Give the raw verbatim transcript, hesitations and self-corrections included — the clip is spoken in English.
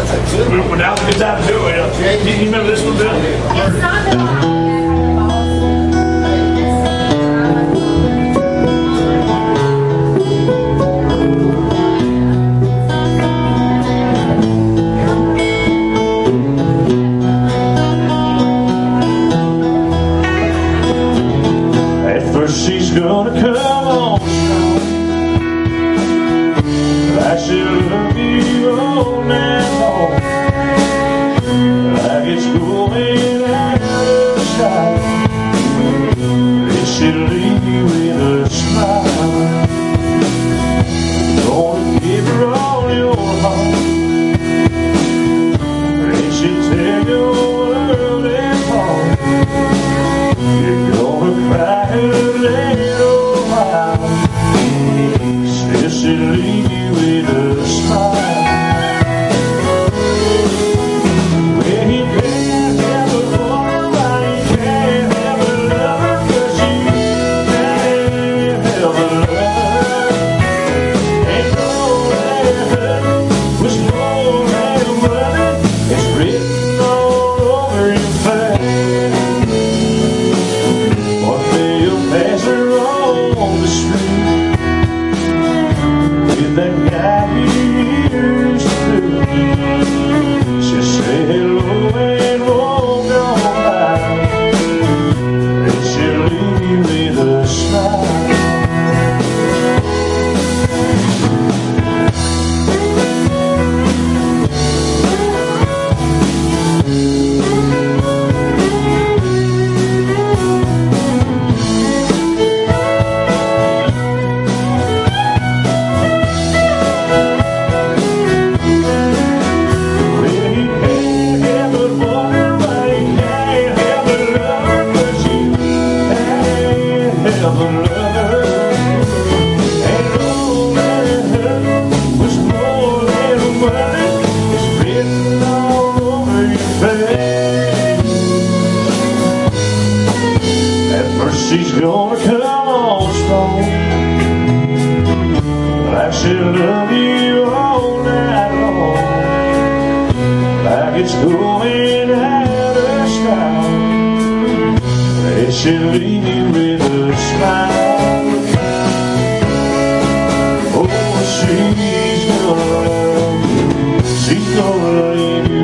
When that was a good time to do it. You, you remember this one, Bill? It's not the At first she's gonna come on strong, like she'll love you all night long, like it's going out of sight. Then she'll leave you with a smile. Gonna give her all your heart. Then she'll tear your world apart. You're gonna cry a little while. Still she'll leave you with a smile. Well, you can't have a woman, why you can't have a lover? 'Cause you can't have a lover. Ain't no letter was more than a word. It's written all over your face. One day you'll pass her on the street with that guy you used to be. She'll say hello and walk on by, and she'll leave you with a smile. Well, you can't help but wonder why you can't have a lover, 'cause you can't have a lover. Ain't no letter was more than a word. It's written all over your face. At first she's gonna come on strong, like she'll love you all night long, like it's going out of style. And she'll leave you with a smile. Oh, she's gonna love you. She's gonna leave you